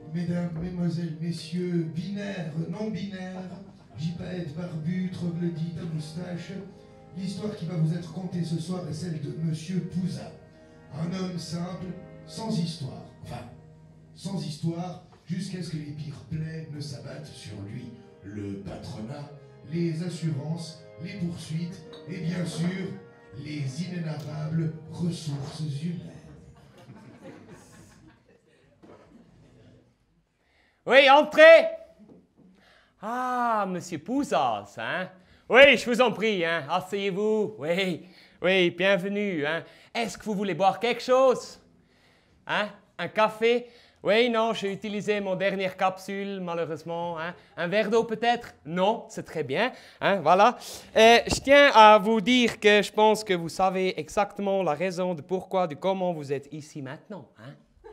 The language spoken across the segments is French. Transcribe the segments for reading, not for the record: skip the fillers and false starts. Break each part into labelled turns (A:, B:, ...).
A: Mesdames, mesdemoiselles, messieurs, binaires, non-binaires, gypaètes, barbus, troglodytes, à moustache, l'histoire qui va vous être contée ce soir est celle de Monsieur Pouza. Un homme simple, sans histoire. Enfin, sans histoire, jusqu'à ce que les pires plaies ne s'abattent sur lui. Le patronat, les assurances, les poursuites et bien sûr, les inénarrables ressources humaines.
B: Oui, entrez! Ah, monsieur Pouzas, hein? Oui, je vous en prie, hein? Asseyez-vous. Oui, oui, bienvenue, hein? Est-ce que vous voulez boire quelque chose? Hein? Un café? Oui, non, j'ai utilisé mon dernière capsule, malheureusement. Hein? Un verre d'eau peut-être? Non, c'est très bien. Hein? Voilà. Je tiens à vous dire que je pense que vous savez exactement la raison de pourquoi, de comment vous êtes ici maintenant. Hein?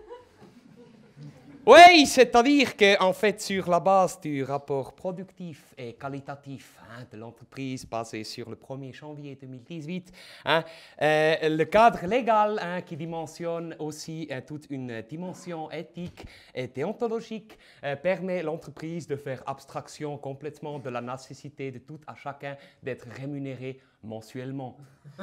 B: Oui, c'est-à-dire qu'en fait, sur la base du rapport productif et qualitatif de l'entreprise basé sur le 1er janvier 2018, le cadre légal qui dimensionne aussi toute une dimension éthique et déontologique permet l'entreprise de faire abstraction complètement de la nécessité de tout à chacun d'être rémunéré mensuellement.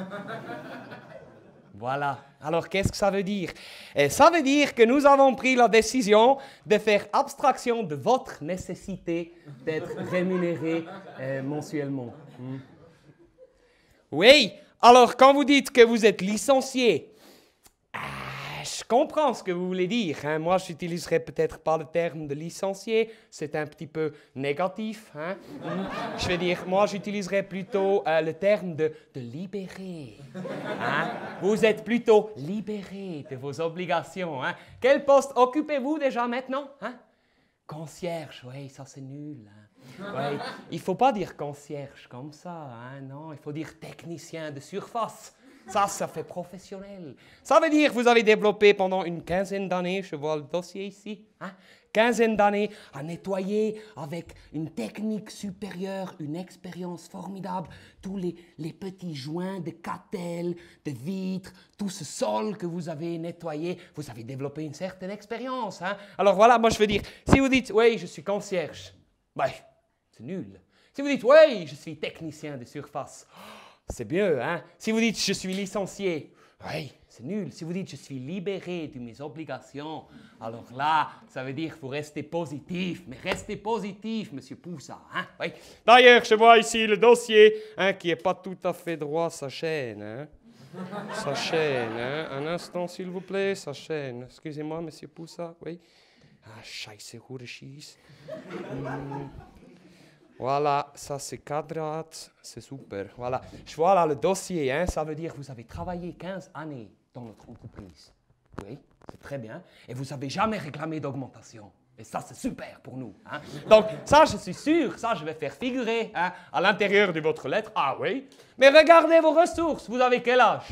B: Voilà. Alors, qu'est-ce que ça veut dire? Ça veut dire que nous avons pris la décision de faire abstraction de votre nécessité d'être rémunéré mensuellement. Oui. Alors, quand vous dites que vous êtes licencié, je comprends ce que vous voulez dire. Hein. Moi, je n'utiliserai peut-être pas le terme de licencié. C'est un petit peu négatif. Hein. Je veux dire, moi, j'utiliserai plutôt le terme de libéré. Hein. Vous êtes plutôt libéré de vos obligations. Hein. Quel poste occupez-vous déjà maintenant? Hein? Concierge, oui, ça c'est nul. Hein. Ouais. Il ne faut pas dire concierge comme ça. Hein. Non, il faut dire technicien de surface. Ça fait professionnel. Ça veut dire que vous avez développé pendant une quinzaine d'années, je vois le dossier ici, quinzaine d'années à nettoyer avec une technique supérieure, une expérience formidable, tous les petits joints de cattelles, de vitres, tout ce sol que vous avez nettoyé, vous avez développé une certaine expérience. Hein? Alors voilà, moi je veux dire, si vous dites, oui, je suis concierge, ben, c'est nul. Si vous dites, oui, je suis technicien de surface, c'est mieux, hein? Si vous dites « je suis licencié », oui, c'est nul. Si vous dites « je suis libéré de mes obligations », alors là, ça veut dire qu'il faut rester positif. Mais restez positif, monsieur Poussa. Hein? Oui. D'ailleurs, je vois ici le dossier qui n'est pas tout à fait droit, sa chaîne. Hein? Sa chaîne. Hein? Un instant, s'il vous plaît, sa chaîne. Excusez-moi, monsieur Poussa. Oui. Ah, scheiße, Hurenscheiss. Voilà, ça c'est quadrat, c'est super. Voilà, je vois là le dossier, hein, ça veut dire que vous avez travaillé 15 années dans notre entreprise. Oui, c'est très bien. Et vous n'avez jamais réclamé d'augmentation. Et ça, c'est super pour nous. Hein. Donc, ça, je suis sûr, ça, je vais faire figurer hein, à l'intérieur de votre lettre. Ah oui, mais regardez vos ressources. Vous avez quel âge?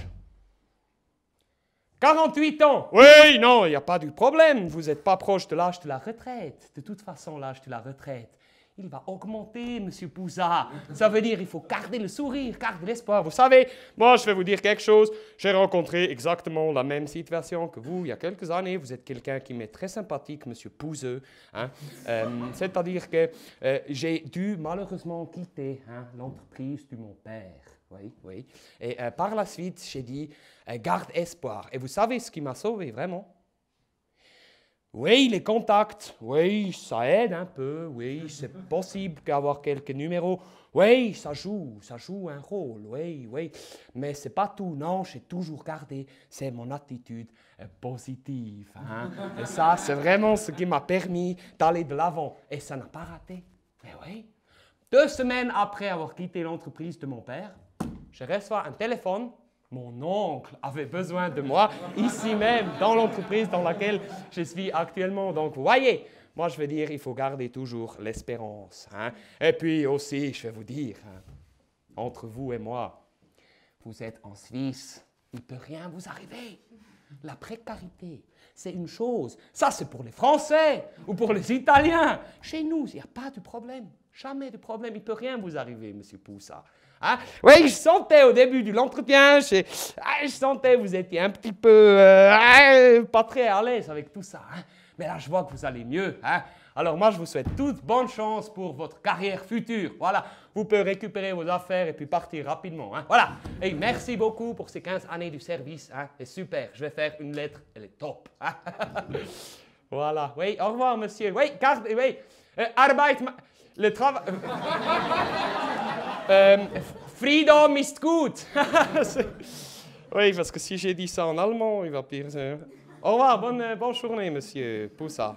B: 48 ans. Oui, non, il n'y a pas de problème. Vous n'êtes pas proche de l'âge de la retraite. De toute façon, l'âge de la retraite, il va augmenter, monsieur Pouza. Ça veut dire qu'il faut garder le sourire, garder l'espoir. Vous savez, moi, je vais vous dire quelque chose. J'ai rencontré exactement la même situation que vous il y a quelques années. Vous êtes quelqu'un qui m'est très sympathique, monsieur Pouzeux. Hein. C'est-à-dire que j'ai dû malheureusement quitter l'entreprise de mon père. Oui, oui. Et par la suite, j'ai dit, garde espoir. Et vous savez ce qui m'a sauvé, vraiment? Oui, les contacts, oui, ça aide un peu, oui, c'est possible d'avoir quelques numéros. Oui, ça joue un rôle, oui, oui. Mais c'est pas tout, non, j'ai toujours gardé, c'est mon attitude positive. Hein. Et ça, c'est vraiment ce qui m'a permis d'aller de l'avant. Et ça n'a pas raté. Mais oui. 2 semaines après avoir quitté l'entreprise de mon père, je reçois un téléphone. Mon oncle avait besoin de moi, ici même, dans l'entreprise dans laquelle je suis actuellement. Donc, vous voyez, moi, je veux dire, il faut garder toujours l'espérance. Hein. Et puis aussi, je vais vous dire, hein, entre vous et moi, vous êtes en Suisse, il ne peut rien vous arriver. La précarité, c'est une chose. Ça, c'est pour les Français ou pour les Italiens. Chez nous, il n'y a pas de problème. Jamais de problème. Il ne peut rien vous arriver, monsieur Poussa. Hein? Oui, je sentais au début de l'entretien, je sentais que vous étiez un petit peu pas très à l'aise avec tout ça. Hein? Mais là, je vois que vous allez mieux. Hein? Alors moi, je vous souhaite toute bonne chance pour votre carrière future. Voilà, vous pouvez récupérer vos affaires et puis partir rapidement. Hein? Voilà, et merci beaucoup pour ces 15 années du service. Hein? C'est super, je vais faire une lettre, elle est top. Hein? Voilà, oui, au revoir, monsieur. Oui, carte, oui, Arbeit, le travail... Freedom ist gut. Oui, parce que si j'ai dit ça en allemand, il va pire. Au revoir, bonne journée, monsieur Poussa.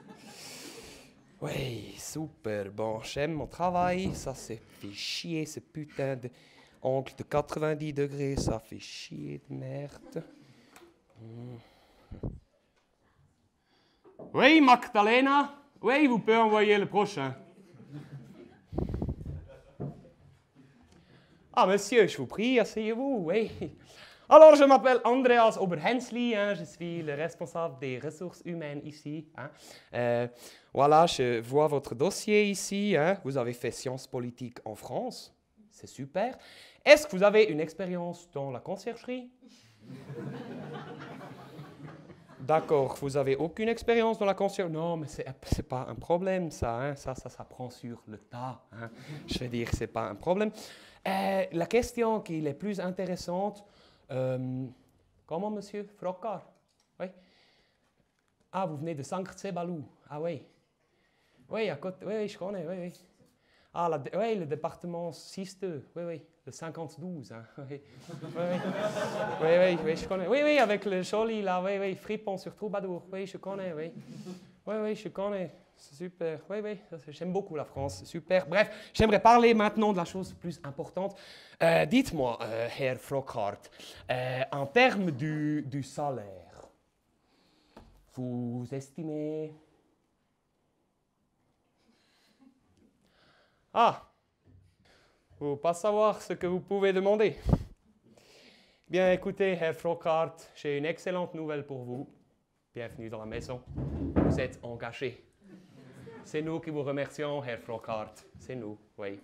B: Oui, super, bon, j'aime mon travail, ça fait chier, ce putain d'angle de 90 degrés, ça fait chier de merde. Oui, Magdalena, oui, vous pouvez envoyer le prochain. Ah, monsieur, je vous prie, asseyez-vous, oui. Alors, je m'appelle Andreas Oberhensli, hein, je suis le responsable des ressources humaines ici. Hein. Voilà, je vois votre dossier ici. Hein. Vous avez fait sciences politiques en France, c'est super. Est-ce que vous avez une expérience dans la conciergerie? D'accord, vous n'avez aucune expérience dans la conciergerie? Non, mais c'est pas un problème, ça. Hein. Ça prend sur le tas. Hein. Je veux dire, c'est pas un problème. La question qui est la plus intéressante... comment, monsieur Frocard? Oui. Ah, vous venez de Sankt-Sebalou. Ah oui. Oui, à côté. Oui, je connais. Oui, oui. Ah, oui, le département 6-2. Oui, oui. Le 52. Hein. Oui. Oui, je connais. Oui, oui, avec le joli, là. Oui, oui. Fripon sur Troubadour. Oui, je connais. Oui. Oui, je connais. C'est super. Oui, j'aime beaucoup la France. C'est super. Bref, j'aimerais parler maintenant de la chose plus importante. Dites-moi, Herr Frockhart, en termes du salaire, vous estimez... Ah, vous ne pouvez pas savoir ce que vous pouvez demander. Bien, écoutez, Herr Frockhart, j'ai une excellente nouvelle pour vous. Bienvenue dans la maison. Vous êtes engagé. C'est nous qui vous remercions, Herr Frockhart. C'est nous, oui.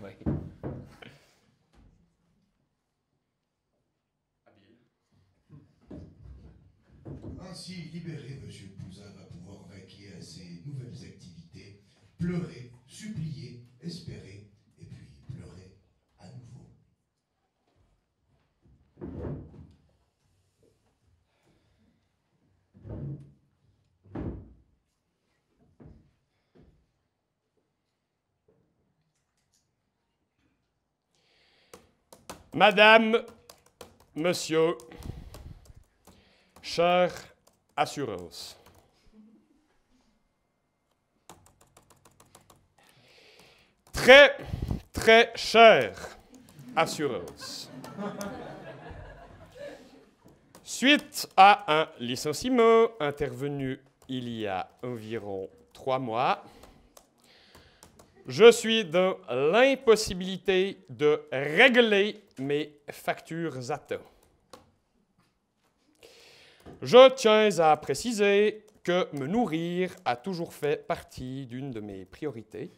A: Ainsi libéré, M. Pouza va pouvoir vaquer à ses nouvelles activités, pleurer, supplier, espérer, et puis pleurer à nouveau.
B: Madame, monsieur, chère assureuse, très, très chère assureuse, suite à un licenciement intervenu il y a environ 3 mois, je suis dans l'impossibilité de régler mes factures à temps. Je tiens à préciser que me nourrir a toujours fait partie d'une de mes priorités.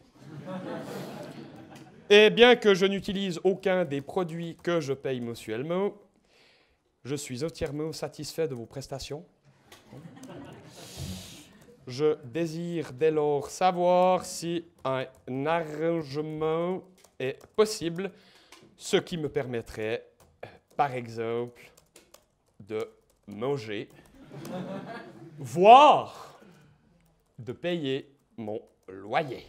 B: Et bien que je n'utilise aucun des produits que je paye mensuellement, je suis entièrement satisfait de vos prestations. Je désire dès lors savoir si un arrangement est possible, ce qui me permettrait, par exemple, de manger, voire de payer mon loyer.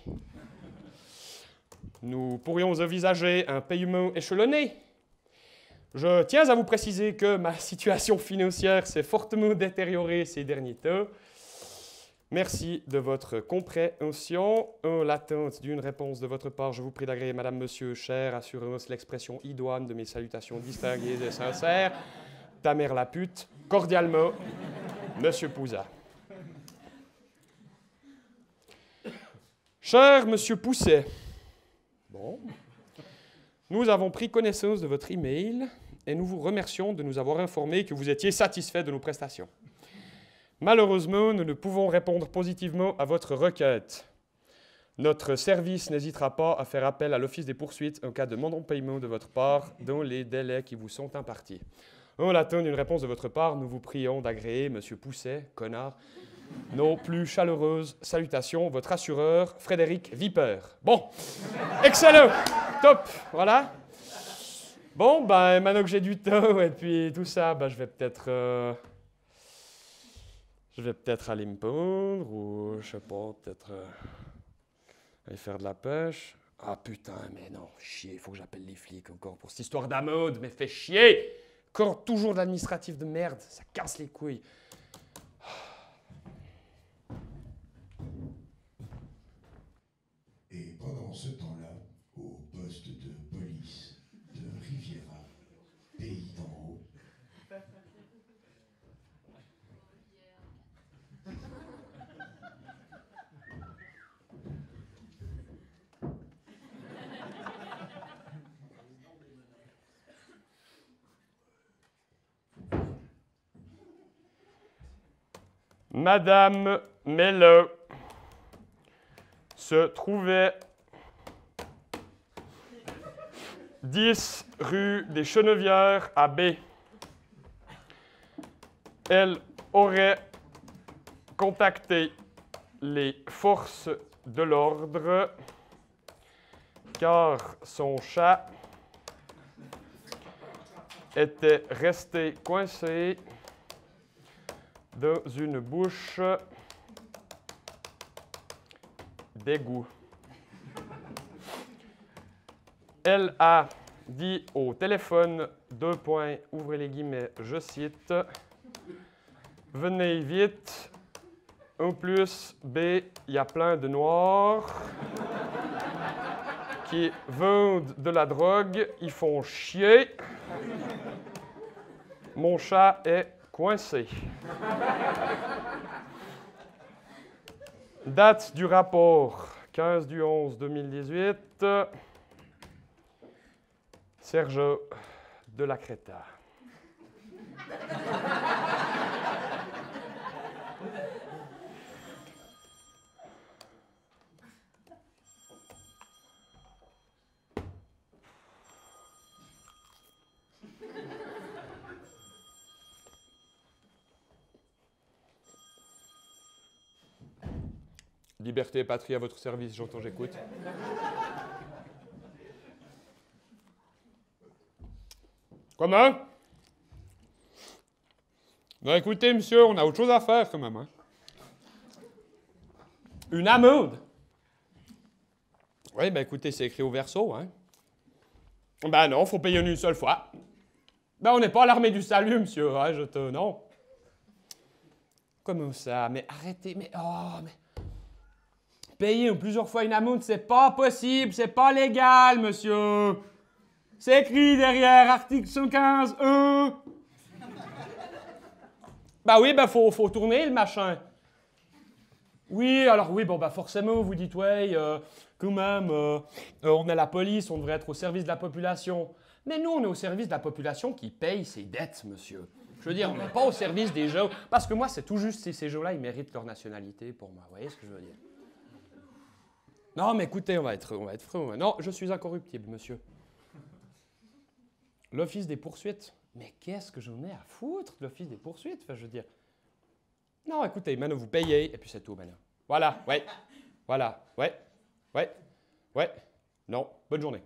B: Nous pourrions envisager un paiement échelonné. Je tiens à vous préciser que ma situation financière s'est fortement détériorée ces derniers temps. Merci de votre compréhension. En l'attente d'une réponse de votre part, je vous prie d'agréer, Madame, Monsieur, chère assurance, l'expression idoine de mes salutations distinguées et sincères. Ta mère la pute, cordialement, Monsieur Pouza. Cher Monsieur Pousset, bon, nous avons pris connaissance de votre email et nous vous remercions de nous avoir informé que vous étiez satisfait de nos prestations. Malheureusement, nous ne pouvons répondre positivement à votre requête. Notre service n'hésitera pas à faire appel à l'Office des poursuites en cas de non-paiement de votre part dans les délais qui vous sont impartis. En l'attente d'une réponse de votre part, nous vous prions d'agréer, Monsieur Pousset, connard, Nos plus chaleureuses salutations, votre assureur, Frédéric Viper. Bon, excellent, top, voilà. Bon, ben, maintenant que j'ai du temps et puis tout ça, ben, je vais peut-être aller me pondre ou, je sais pas, peut-être aller faire de la pêche. Ah putain, mais non, chier, il faut que j'appelle les flics encore pour cette histoire d'amende, mais fais chier! Encore toujours de l'administratif de merde, ça casse les couilles.
A: Et pendant ce temps-là, au poste de police de Riviera, pays d'en haut,
B: Madame Melle se trouvait 10 rue des Chenevières à B. Elle aurait contacté les forces de l'ordre car son chat était resté coincé dans une bouche d'égout. Elle a dit au téléphone, ouvrez les guillemets, je cite, « Venez vite, en plus, B, il y a plein de noirs qui vendent de la drogue, ils font chier. Mon chat est coincé. » Date du rapport, 15/11/2018. Serge de la Creta. Liberté et patrie à votre service, j'entends, j'écoute. Comment? Ben écoutez, monsieur, on a autre chose à faire quand même. Hein? Une amende? Oui, ben écoutez, c'est écrit au verso. Hein? Ben non, faut payer une seule fois. Ben on n'est pas à l'armée du salut, monsieur. Hein, non. Comment ça? Mais arrêtez, mais... Oh, mais... Payer plusieurs fois une amende, c'est pas possible, c'est pas légal, monsieur. C'est écrit derrière, article 115E. Ben oui, ben faut tourner le machin. Oui, alors oui, bon, ben forcément, vous dites, ouais, quand même, on est la police, on devrait être au service de la population. Mais nous, on est au service de la population qui paye ses dettes, monsieur. Je veux dire, on n'est pas au service des gens. Parce que moi, c'est tout juste si ces gens-là, ils méritent leur nationalité pour moi. Vous voyez ce que je veux dire? Non, mais écoutez, on va être franc. Non, je suis incorruptible, monsieur. L'office des poursuites. Mais qu'est-ce que j'en ai à foutre de l'office des poursuites? Enfin, je veux dire... Non, écoutez, maintenant, vous payez, et puis c'est tout, maintenant. Voilà, ouais. Voilà, ouais. Non, bonne journée.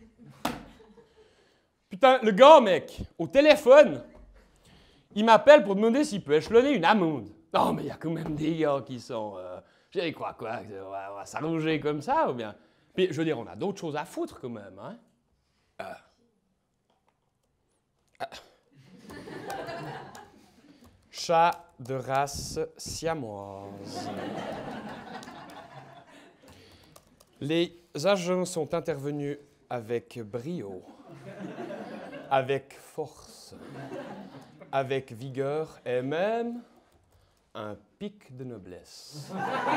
B: Putain, le gars, mec, au téléphone, il m'appelle pour demander s'il peut échelonner une amende. Non, mais il y a quand même des gars qui sont... J'ai quoi, on va s'arranger comme ça, ou bien... Puis, je veux dire, on a d'autres choses à foutre, quand même, hein. Chat de race siamoise. Les agents sont intervenus avec brio, avec force, avec vigueur et même un pic de noblesse.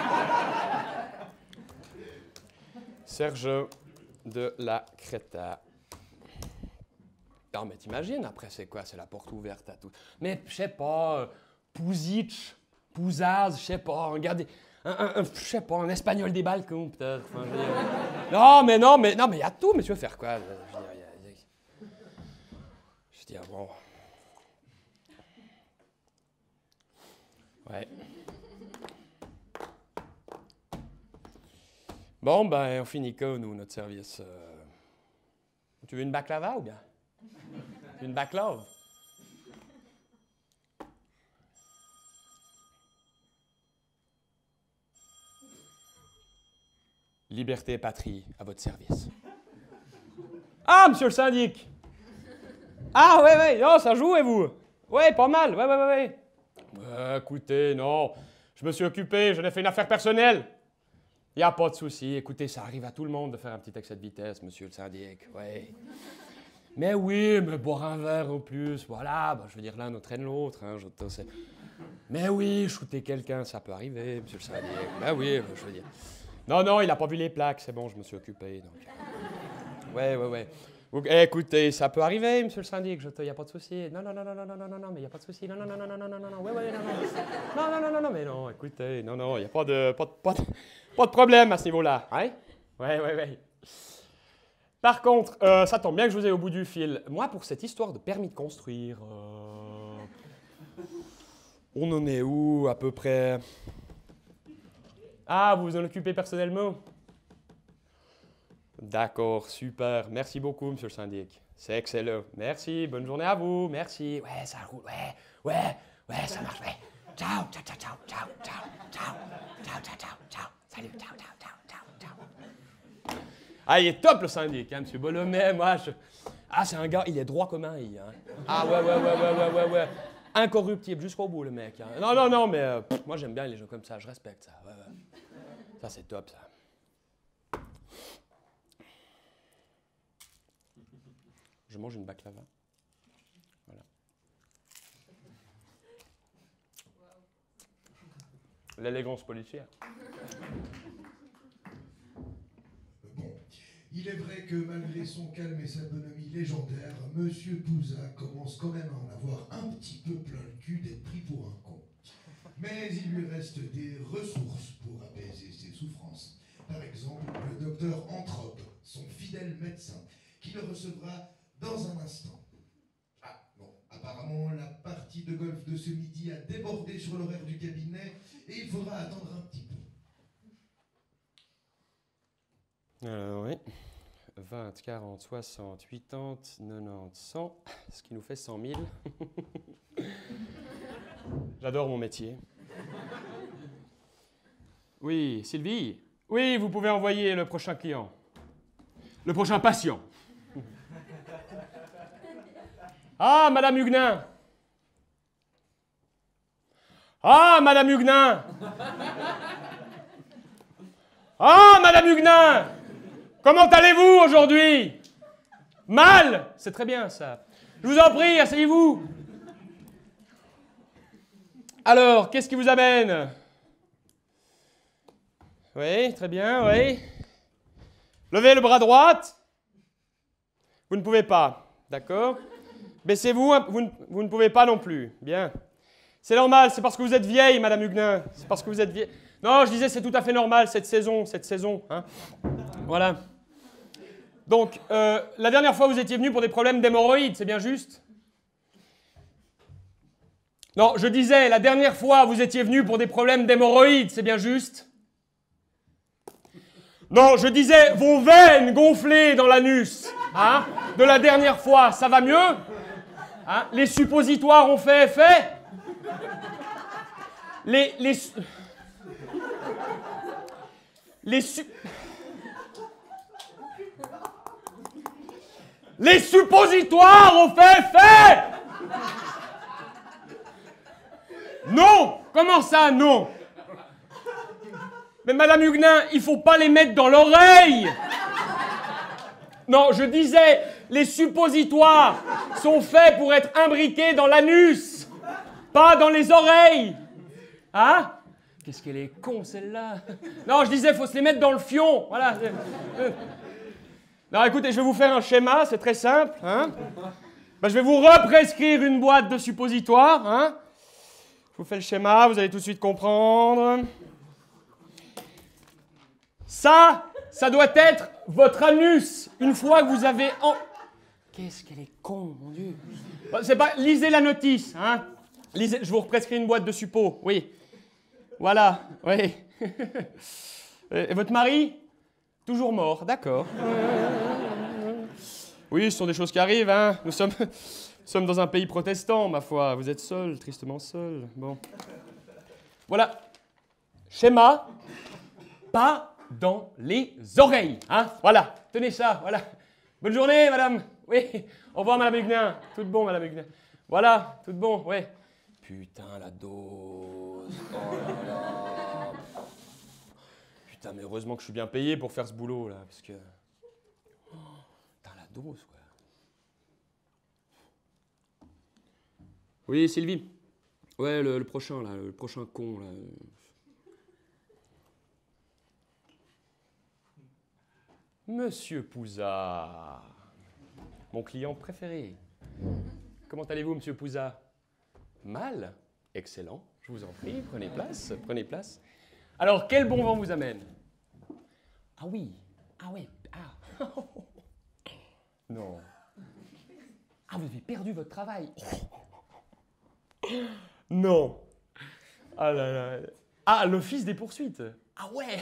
B: Serge de la Creta. Non, mais t'imagines, après, c'est quoi? C'est la porte ouverte à tout. Mais, je sais pas, Pouzic, Pouzaz, je sais pas, regardez, je sais pas, un espagnol des balcons, peut-être. Enfin, non, mais il y a tout, mais tu veux faire quoi? Je veux dire, bon... Ouais. Bon, ben, on finit que nous, notre service. Tu veux une baklava ou bien? Tu veux une baklava? Liberté et patrie, à votre service. Ah, monsieur le syndic! Ah, ouais, non, ça joue, et vous? Ouais, pas mal, ouais. Écoutez, non, je me suis occupé, j'en ai fait une affaire personnelle. Il n'y a pas de souci, écoutez, ça arrive à tout le monde de faire un petit excès de vitesse, monsieur le syndic, ouais. Mais oui, mais boire un verre au plus, voilà, bah, je veux dire, l'un entraîne l'autre, hein, mais oui, shooter quelqu'un, ça peut arriver, monsieur le syndic, mais oui, je veux dire. Non, il n'a pas vu les plaques, c'est bon, je me suis occupé, donc. Ouais. Écoutez, ça peut arriver, monsieur le syndic, il n'y a pas de souci. Non, mais il n'y a pas de souci. Non, mais non, écoutez, non, il n'y a pas de problème à ce niveau-là. Hein? Ouais. Par contre, ça tombe bien que je vous ai au bout du fil. Moi, pour cette histoire de permis de construire, on en est où, à peu près? Ah, vous vous en occupez personnellement? D'accord, super. Merci beaucoup, monsieur le syndic. C'est excellent. Merci, bonne journée à vous. Merci. Ouais, ça roule. Ouais, ça marche. Ouais. Ciao. Salut, ciao. Ah, il est top, le syndic, hein, monsieur Bolomé. Ah, c'est un gars, il est droit comme un i. Hein. Ah, ouais. Incorruptible jusqu'au bout, le mec. Hein. Non, mais moi, j'aime bien les gens comme ça. Je respecte ça. Ouais. Ça, c'est top, ça. Je mange une baklava. Voilà. L'élégance policière.
A: Bon, il est vrai que malgré son calme et sa bonhomie légendaire, Monsieur Pouza commence quand même à en avoir un petit peu plein le cul d'être pris pour un con. Mais il lui reste des ressources pour apaiser ses souffrances. Par exemple, le docteur Anthrope, son fidèle médecin, qui le recevra dans un instant. Ah, bon, apparemment, la partie de golf de ce midi a débordé sur l'horaire du cabinet et il faudra attendre un petit peu.
B: Oui. 20, 40, 60, 80, 90, 100, ce qui nous fait 100 000. J'adore mon métier. Oui, Sylvie? Oui, vous pouvez envoyer le prochain client. Le prochain patient. Ah, Madame Huguenin! Ah, Madame Huguenin! Ah, Madame Huguenin! Comment allez-vous aujourd'hui? Mal? C'est très bien, ça. Je vous en prie, asseyez-vous. Alors, qu'est-ce qui vous amène? Oui, très bien, oui. Levez le bras droit. Vous ne pouvez pas, d'accord? Baissez-vous, vous ne pouvez pas non plus. Bien. C'est normal, c'est parce que vous êtes vieille, Madame Huguenin. C'est parce que vous êtes vieille. Non, je disais, c'est tout à fait normal, cette saison. Hein. Voilà. Donc, la dernière fois, vous étiez venu pour des problèmes d'hémorroïdes, c'est bien juste? Non, je disais, la dernière fois, vous étiez venu pour des problèmes d'hémorroïdes, c'est bien juste? Non, je disais, vos veines gonflées dans l'anus, hein, de la dernière fois, ça va mieux? Hein? Les suppositoires ont fait effet? Les suppositoires ont fait effet? Non! Comment ça, non? Mais Madame Huguenin, il ne faut pas les mettre dans l'oreille! Non, je disais, les suppositoires sont faits pour être imbriqués dans l'anus, pas dans les oreilles. Hein? Qu'est-ce qu'elle est con, celle-là? Non, je disais, il faut se les mettre dans le fion. Voilà. Non, écoutez, je vais vous faire un schéma, c'est très simple. Hein? Ben, je vais vous represcrire une boîte de suppositoires. Hein? Je vous fais le schéma, vous allez tout de suite comprendre. Ça doit être votre anus. Une fois que vous avez... Qu'est-ce qu'elle est con, mon Dieu. C'est pas... Lisez la notice. Hein? Lisez... Je vous represcris une boîte de suppos. Oui. Voilà. Oui. Et votre mari? Toujours mort, d'accord. Oui, ce sont des choses qui arrivent, hein. Nous sommes dans un pays protestant, ma foi. Vous êtes seul, tristement seul. Bon. Voilà. Schéma. Pas dans les oreilles, hein. Voilà. Tenez ça, voilà. Bonne journée, madame. Oui. Au revoir, madame Huguenin. Tout bon, madame Huguenin. Voilà, tout bon, ouais. Putain, la dose. Oh là là. Putain, mais heureusement que je suis bien payé pour faire ce boulot, là, parce que... Oh, putain, la dose, quoi. Oui, Sylvie. Ouais, le prochain, là, le prochain con, là. Monsieur Pouzat, mon client préféré. Comment allez-vous, monsieur Pouzat? Mal? Excellent, je vous en prie, prenez place, prenez place. Alors, quel bon vent vous amène? Ah oui, ah ouais, ah. Non. Ah, vous avez perdu votre travail. Non. Ah là là. Ah, l'office des poursuites. Ah ouais.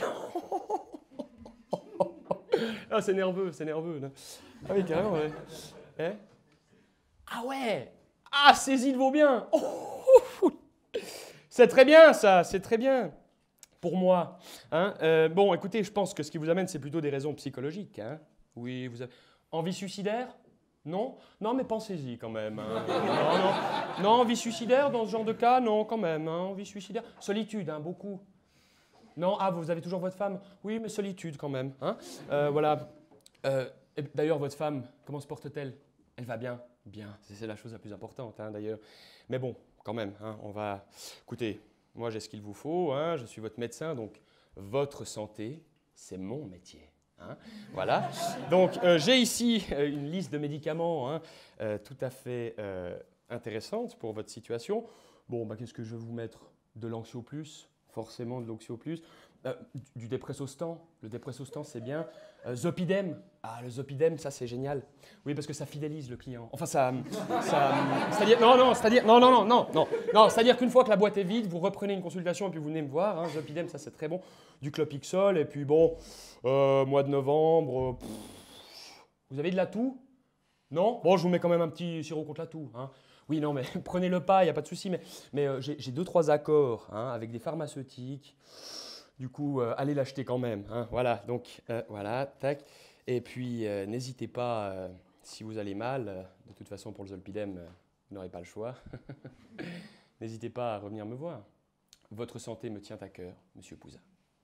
B: Ah, c'est nerveux, c'est nerveux. Là. Ah oui, carrément, ouais. Eh? Ah ouais. Ah, saisie de vos biens. Oh, c'est très bien, ça, c'est très bien. Pour moi. Hein. Bon, écoutez, je pense que ce qui vous amène, c'est plutôt des raisons psychologiques. Hein. Oui, vous avez... Envie suicidaire? Non? Non, mais pensez-y quand même. Hein. Non, non. Non, envie suicidaire dans ce genre de cas? Non, quand même. Hein. Envie suicidaire? Solitude, hein, beaucoup. Non? Ah, vous avez toujours votre femme? Oui, mais solitude quand même. Hein. Voilà. D'ailleurs, votre femme, comment se porte-t-elle? Elle va bien? Bien. C'est la chose la plus importante, hein, d'ailleurs. Mais bon, quand même, hein, on va... Écoutez, moi, j'ai ce qu'il vous faut. Hein, je suis votre médecin, donc votre santé, c'est mon métier. Hein, voilà. Donc, j'ai ici une liste de médicaments hein, tout à fait intéressante pour votre situation. Bon, bah, qu'est-ce que je vais vous mettre? De l'Anxio Plus, forcément de l'Anxio Plus. Du Dépressostan. Le Dépressostan, c'est bien. Zopidem. Ah, le Zopidem, ça, c'est génial. Oui, parce que ça fidélise le client. Enfin, c'est-à-dire... Non, c'est-à-dire qu'une fois que la boîte est vide, vous reprenez une consultation et puis vous venez me voir. Hein, Zopidem, ça, c'est très bon. Du Clopixol. Et puis, bon, mois de novembre... vous avez de la toux? Non? Bon, je vous mets quand même un petit sirop contre la toux. Hein. Oui, non, mais prenez-le pas, il n'y a pas de souci. Mais j'ai 2-3 accords hein, avec des pharmaceutiques. Du coup, allez l'acheter quand même. Hein, voilà, donc voilà, tac. Et puis, n'hésitez pas, si vous allez mal, de toute façon, pour le Zolpidem, vous n'aurez pas le choix. N'hésitez pas à revenir me voir. Votre santé me tient à cœur, monsieur Pouzat.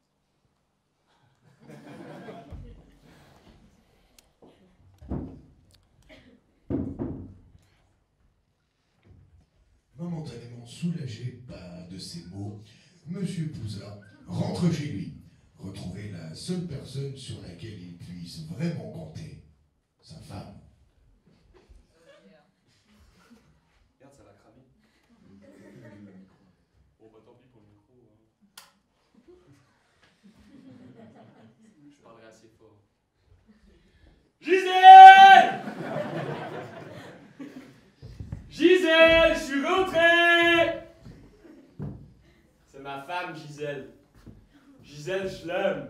A: Momentanément soulagé de ces mots, monsieur Pouzat rentre chez lui, retrouver la seule personne sur laquelle il puisse vraiment compter, sa femme.
B: Merde, ça va cramer. Bon, bah tant pis pour le micro. Hein. Je parlerai assez fort. Gisèle! Gisèle, je suis rentré! C'est ma femme, Gisèle. Gisèle, je l'aime.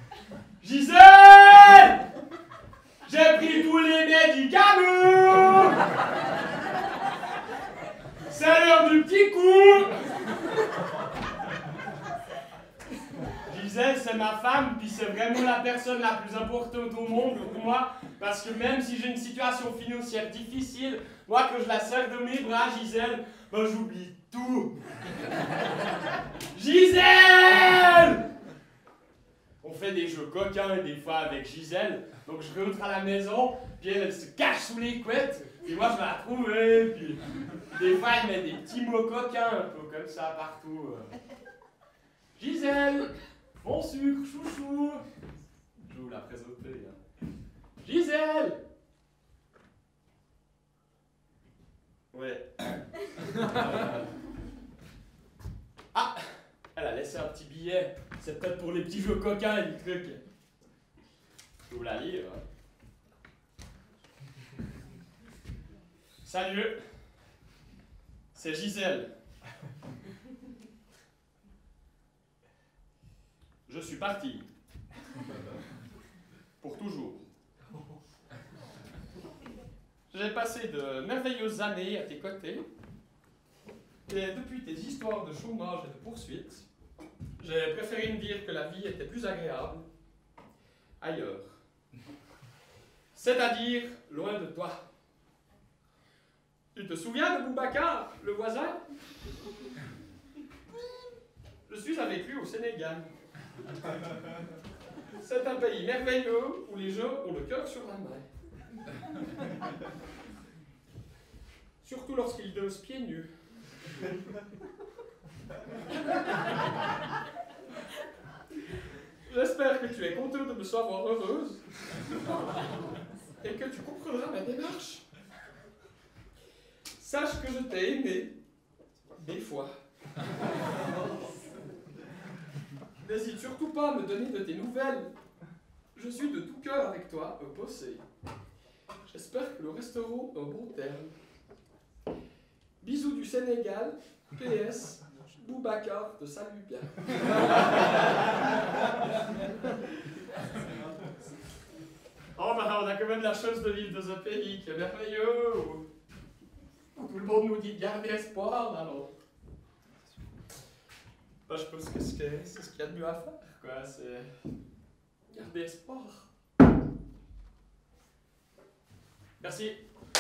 B: Gisèle! J'ai pris tous les médicaments! C'est l'heure du petit coup! Gisèle, c'est ma femme, puis c'est vraiment la personne la plus importante au monde pour moi, parce que même si j'ai une situation financière difficile, moi, quand je la serre de mes bras, Gisèle, ben j'oublie tout. Gisèle! On fait des jeux coquins des fois avec Gisèle, donc je rentre à la maison, puis elle se cache sous les couettes, puis moi je la trouve, et puis des fois elle met des petits mots coquins, un peu comme ça partout. Gisèle! Bon sucre, chouchou! Je vais vous la présenter. Hein. Gisèle! Ouais. Ah! Elle a laissé un petit billet. C'est peut-être pour les petits jeux coquins et du truc. Je vais vous la lire. Salut! C'est Gisèle. Je suis parti. pour toujours. J'ai passé de merveilleuses années à tes côtés, et depuis tes histoires de chômage et de poursuites, j'ai préféré me dire que la vie était plus agréable ailleurs. C'est-à-dire loin de toi. Tu te souviens de Boubacar, le voisin? Je suis avec lui au Sénégal. C'est un pays merveilleux où les gens ont le cœur sur la main. Surtout lorsqu'ils dansent pieds nus. J'espère que tu es content de me savoir heureuse et que tu comprendras ma démarche. Sache que je t'ai aimé, des fois. N'hésite surtout pas à me donner de tes nouvelles. Je suis de tout cœur avec toi, au Possé. J'espère que nous resterons au bon terme. Bisous du Sénégal, PS, Boubacar te salue bien. Oh ben, on a quand même la chance de vivre dans un pays qui est merveilleux, où tout le monde nous dit de garder espoir, alors. Ben, je pense que c'est ce qu'il y a de mieux à faire, quoi, c'est garder espoir. Merci.